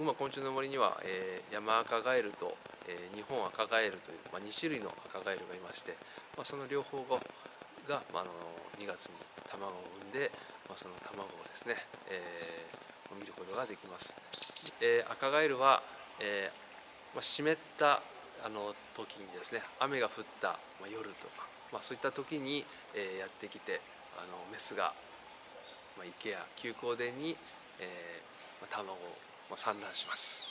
群馬昆虫の森には、ヤマアカガエルと、日本アカガエルという、2種類のアカガエルがいまして、その両方が、2月に卵を産んで、その卵をですね、見ることができます。アカガエルは、湿った時にですね、雨が降った、夜とか、そういった時に、やってきてメスが、池や休耕田に、卵を産卵します。